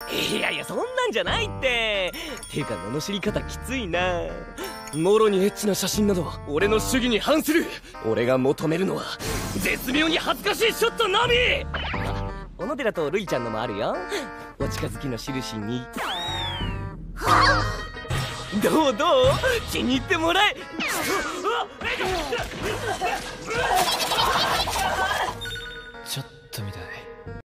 いやいや、そんなんじゃないって。ていうか罵り方きついな。もろにエッチな写真など俺の主義に反する。俺が求めるのは絶妙に恥ずかしいショットのみ。小野寺とルイちゃんのもあるよ。お近づきの印に。どう気に入ってもらえ。 ちょっと見たい。